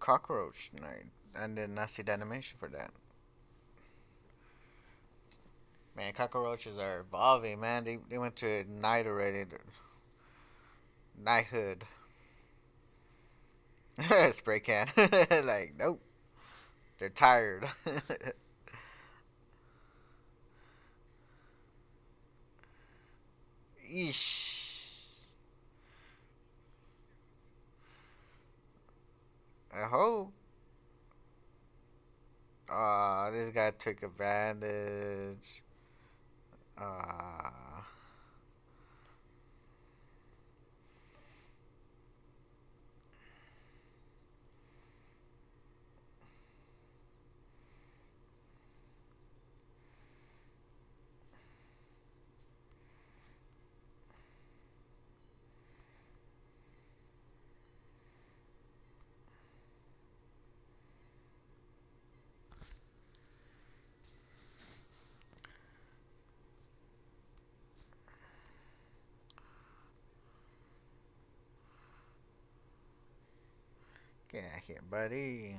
cockroach night. I did not see the animation for that. Man, cockroaches are evolving, man. They went to night already. Knighthood. Spray can. Like, nope. They're tired. Eesh. I hope. This guy took advantage. Uh, get out here, buddy.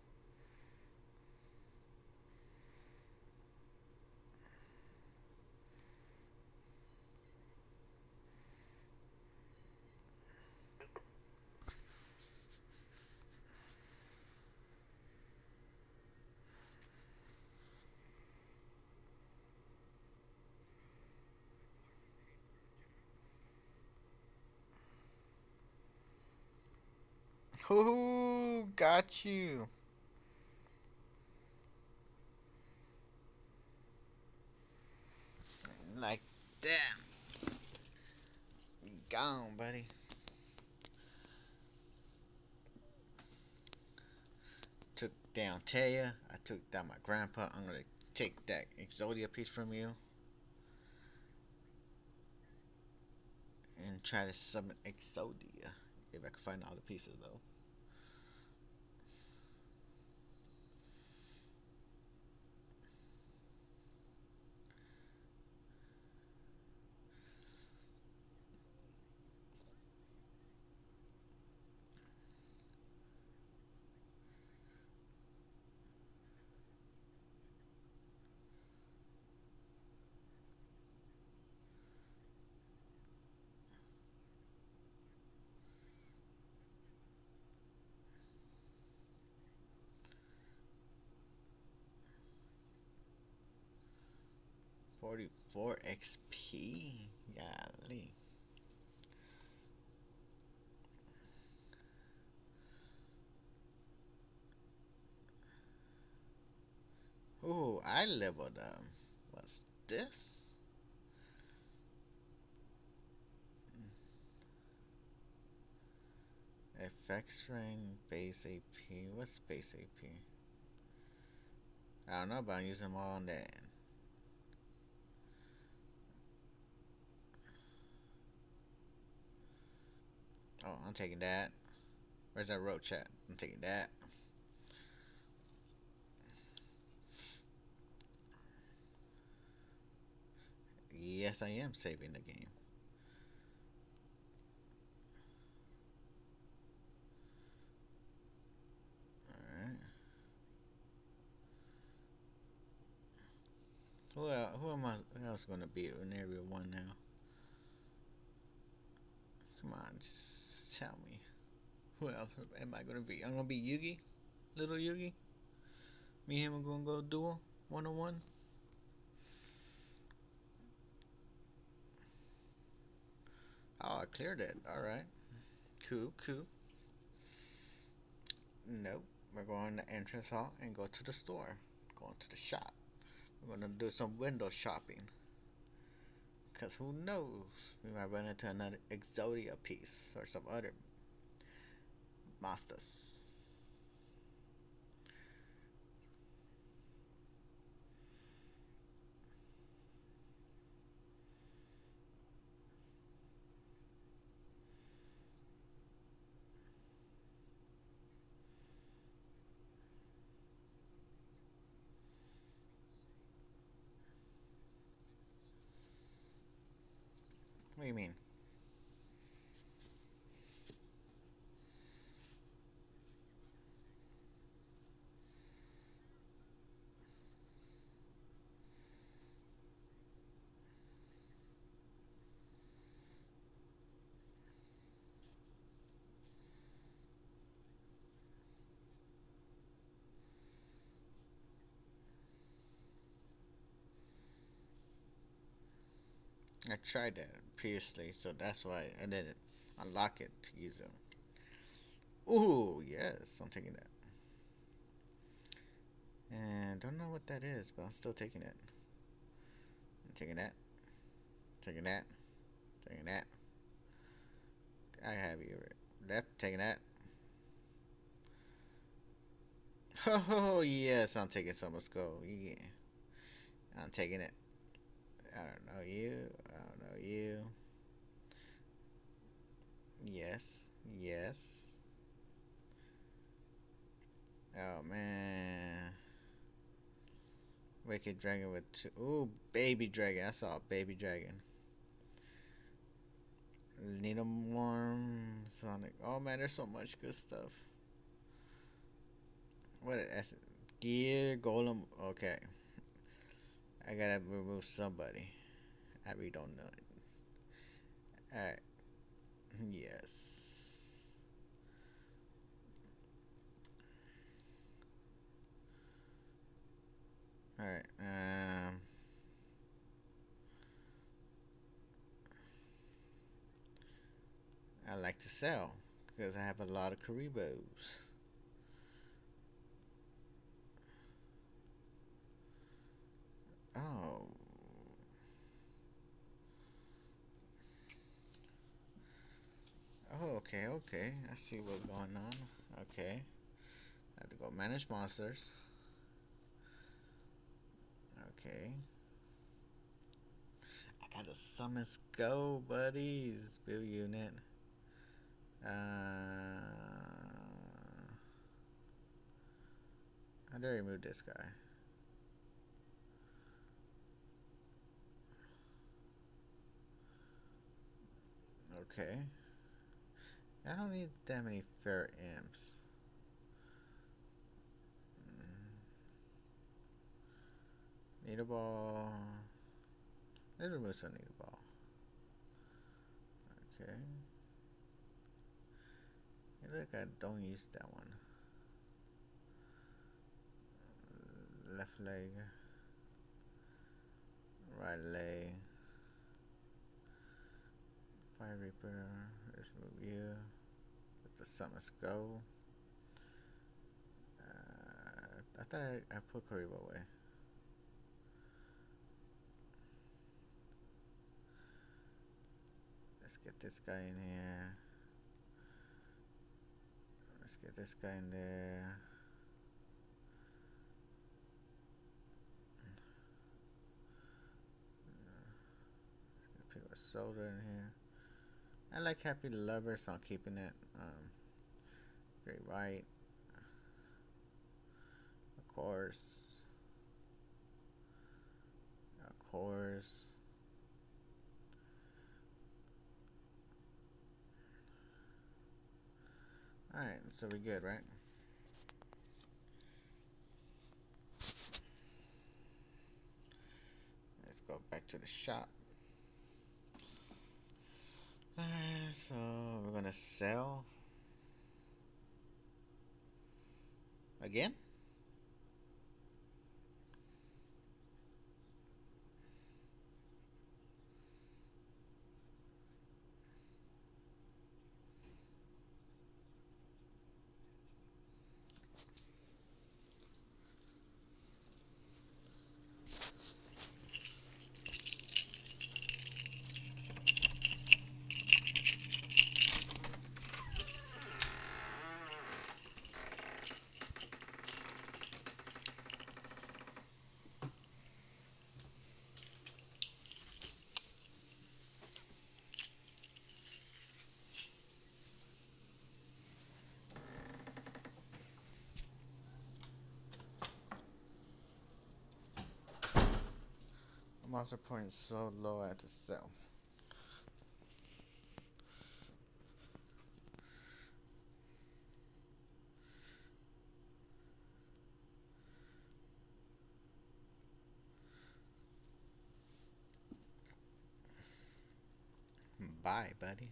Whoo, got you. Like that. Gone, buddy. Took down Taya. I took down my grandpa. I'm gonna take that Exodia piece from you and try to summon Exodia. If I can find all the pieces though. 44 XP. Golly. Ooh, I leveled up. What's this? FX range, base AP. What's base AP? I don't know, but I'm using them all on that. Oh, I'm taking that. Where's that road chat? I'm taking that. Yes, I am saving the game. Alright. Who am I? Who else gonna be in area one now? Come on, just tell me. Who else am I gonna be? I'm gonna be Yugi, little Yugi. Me and him are gonna go duel, 1-on-1. Oh, I cleared it. All right. Cool, cool. Nope. We're going to entrance hall and go to the store. Going to the shop. We're gonna do some window shopping. Cause who knows? We might run into another Exodia piece or some other masters. What do you mean? I tried that previously, so that's why I didn't unlock it to use them. Ooh, yes, I'm taking that. And don't know what that is, but I'm still taking it. I'm taking that. Taking that. Taking that. I have you left. Taking that. Oh yes, I'm taking Summer's Gold. Yeah, I'm taking it. I don't know you. I don't know you. Yes. Yes. Oh man. Wicked Dragon with two. Ooh, Baby Dragon. I saw a Baby Dragon. Needleworm, Sonic. Oh man, there's so much good stuff. What is Gear Golem? Okay, I gotta remove somebody. I really don't know it. All right. Yes. All right. I like to sell because I have a lot of Karibos. Oh. Oh, okay, okay. I see what's going on. Okay. I have to go manage monsters. Okay. I got a summons go, buddies. Build unit. How do I remove this guy? Okay. I don't need that many fair imps. Need a ball. Let's remove some need a ball. Okay. Hey, look, I don't use that one. Left leg. Right leg. Fire Reaper. Let's move you. Let the summons go. I thought I put Kariba away. Let's get this guy in here. Let's get this guy in there. Let's put a soda in here. I like Happy Lover, so I'm keeping it. Great Right. Of course. Of course. Alright, so we're good, right? Let's go back to the shop. Alright, so we're gonna sell again. Monster point is so low I have to sell. Bye, buddy.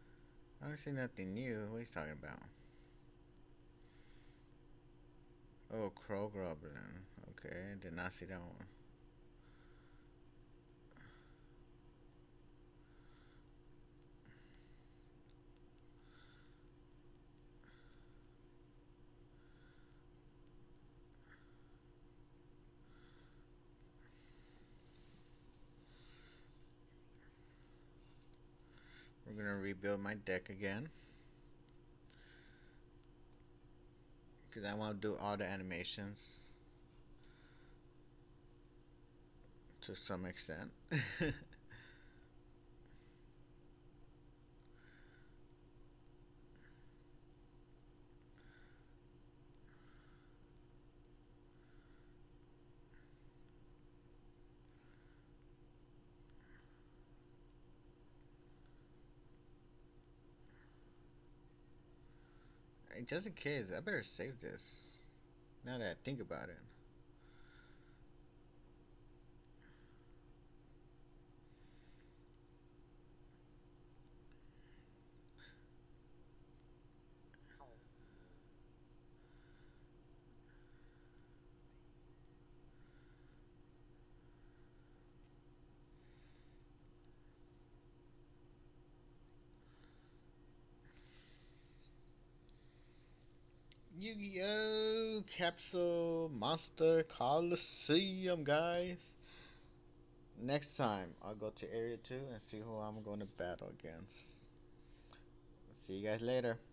I don't see nothing new. What are you talking about? Oh, Crow Goblin. Okay, did not see that one. We're gonna rebuild my deck again. Because I want to do all the animations to some extent. Just in case, I better save this. Now that I think about it. Yu-Gi-Oh! Capsule Monster Coliseum, guys. Next time, I'll go to Area 2 and see who I'm going to battle against. See you guys later.